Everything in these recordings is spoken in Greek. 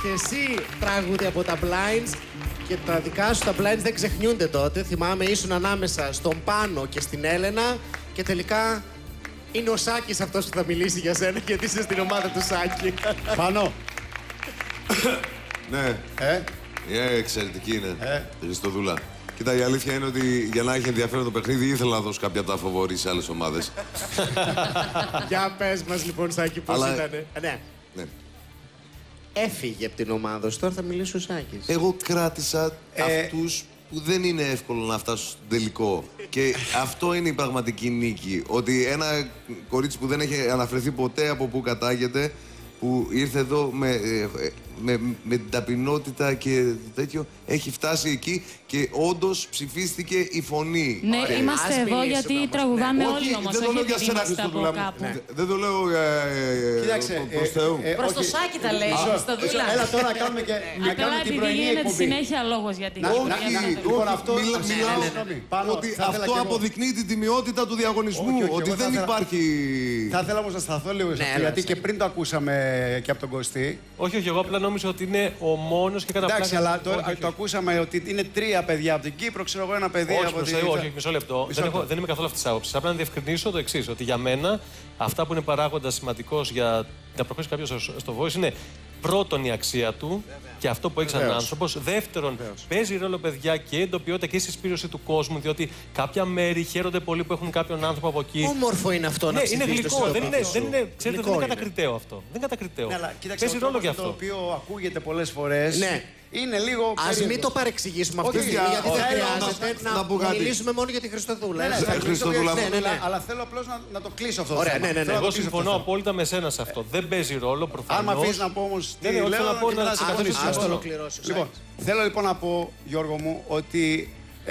και εσύ τραγούδι από τα Blinds. Και τα δικά σου τα Blinds δεν ξεχνιούνται τότε. Θυμάμαι, ήσουν ανάμεσα στον Πάνο και στην Έλενα. Και τελικά είναι ο Σάκης αυτός που θα μιλήσει για σένα, γιατί είσαι στην ομάδα του Σάκη. Πάνο. Ναι. Εξαιρετική είναι. Χριστοδούλα. Κοίτα, η αλήθεια είναι ότι για να έχει ενδιαφέρον το παιχνίδι ήθελα να δώσω κάποια από τα φαβορί σε άλλες ομάδες. Για πες μας λοιπόν, Σάκη, πώς ήτανε. Ναι. Έφυγε από την ομάδα σου, τώρα θα μιλήσει ο Σάκης. Εγώ κράτησα αυτούς που δεν είναι εύκολο να φτάσουν στον τελικό. Και αυτό είναι η πραγματική νίκη. Ότι ένα κορίτσι που δεν έχει αναφερθεί ποτέ από πού κατάγεται, που ήρθε εδώ με την ταπεινότητα και τέτοιο, έχει φτάσει εκεί και όντως ψηφίστηκε η φωνή. Ναι, είμαστε εδώ γιατί τραγουδάμε όλοι όμως, όχι επειδή είμαστε από κάπου. Δεν το λέω προς Θεού. Προς το Σάκη τα λέει, Χριστοδούλα. Έλα τώρα να κάνουμε και την πρωινή γίνεται εκπομπή. συνέχεια λόγος για την Λοιπόν, αυτό μιλάω ότι αυτό αποδεικνύει την τιμιότητα του διαγωνισμού, ότι δεν υπάρχει... Θα ήθελα όμως να σταθώ λίγο σε αυτό, γιατί και πριν το ακούσαμε και από τον Κωστή. Όχι, εγώ απλά νόμιζα ότι είναι ο μόνος και κατά πλάκα. Εντάξει, αλλά το ακούσαμε ότι είναι 3 παιδιά από την Κύπρο, ξέρω εγώ ένα παιδί από την... Όχι, μισό λεπτό. Δεν είμαι καθόλου αυτή τη άποψη. Απλά να διευκρινίσω το εξής, ότι για μένα αυτά που είναι παράγοντα σημαντικός για να προχωρήσει κάποιος στο Voice είναι πρώτον η αξία του και αυτό που έχει σαν άνθρωπος. Δεύτερον, παίζει ρόλο, παιδιά, και η εντοπιότητα και η συσπήρωση του κόσμου, διότι κάποια μέρη χαίρονται πολύ που έχουν κάποιον άνθρωπο από εκεί. Όμορφο είναι αυτό να ψηφίσει. Ναι, είναι γλυκό. Ξέρετε, δεν είναι κατακριτέο αυτό. Δεν είναι κατακριτέο. Παίζει ρόλο γι' αυτό. Το οποίο ακούγεται πολλές φορές. Είναι λίγο. Ας μην το παρεξηγήσουμε αυτή τη στιγμή, γιατί δεν χρειάζεται να μιλήσουμε μόνο για τη Χριστοδούλα. Αλλά θέλω απλώς να το κλείσω αυτό. Ωραία, ναι. Εγώ συμφωνώ απόλυτα με σένα σε αυτό. Δεν παίζει ρόλο προφανώς. Αν με αφήσεις να πω όμως. Δεν είναι να πω να σε καθορίσω. Ας το ολοκληρώσω. Λοιπόν, θέλω λοιπόν να πω, Γιώργο μου, ότι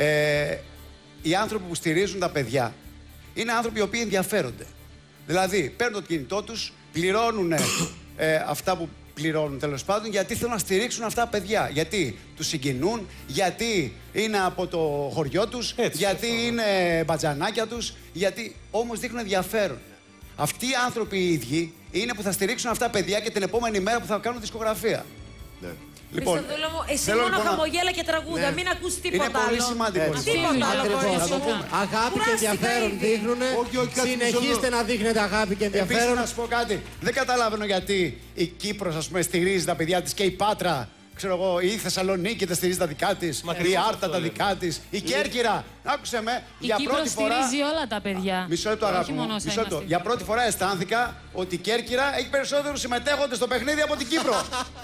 οι άνθρωποι που στηρίζουν τα παιδιά είναι άνθρωποι οι οποίοι ενδιαφέρονται. Δηλαδή, παίρνουν το κινητό τους, πληρώνουν αυτά που πληρώνουν τέλος πάντων, γιατί θέλουν να στηρίξουν αυτά τα παιδιά. Γιατί τους συγκινούν, γιατί είναι από το χωριό τους, γιατί είναι μπατζανάκια τους, γιατί όμως δείχνουν ενδιαφέρον. Αυτοί οι άνθρωποι οι ίδιοι είναι που θα στηρίξουν αυτά τα παιδιά και την επόμενη μέρα που θα κάνουν δισκογραφία. Ναι. Λοιπόν, εσύ μόνο χαμογέλα και τραγούδα, μην ακούς τίποτα άλλο. Είναι πολύ σημαντικό. Τίποτα άλλο. Αγάπη και ενδιαφέρον δείχνουν. Συνεχίστε να δείχνετε αγάπη και ενδιαφέρον. Επίσης, να σου πω κάτι. Δεν καταλαβαίνω γιατί η Κύπρος, ας πούμε, στηρίζει τα παιδιά της και η Πάτρα. Ξέρω εγώ, η Θεσσαλονίκη τα στηρίζει τα δικά της, η Άρτα τα δικά της, η Κέρκυρα. Άκουσε με, για πρώτη φορά. Η Κύπρος στηρίζει όλα τα παιδιά. Μισό λεπτό, αγάπη μου. Για πρώτη φορά αισθάνθηκα ότι η Κέρκυρα έχει περισσότερους συμμετέχοντες στο παιχνίδι από την Κύπρο.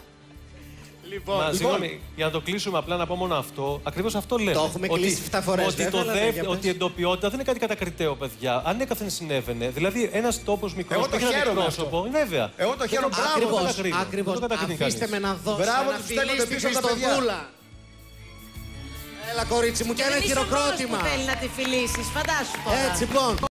Συγγνώμη, για να το κλείσουμε, απλά να πω μόνο αυτό. Ακριβώς αυτό λέμε. Το έχουμε κλείσει 7 φορές. Ότι η εντοπιότητα δεν είναι κάτι κατακριτέο, παιδιά. Ανέκαθεν συνέβαινε. Δηλαδή, ένας τόπος μικρός που έχει ένα πρόσωπο. Βέβαια. Εγώ το χαίρομαι. Ακριβώς. Αφήστε με να δώσω ένα φιλί στη Χριστοδούλα. Έλα, κορίτσι μου, και ένα χειροκρότημα. Δεν θέλει να τη φιλήσεις, φαντάσου τώρα. Έτσι, λοιπόν.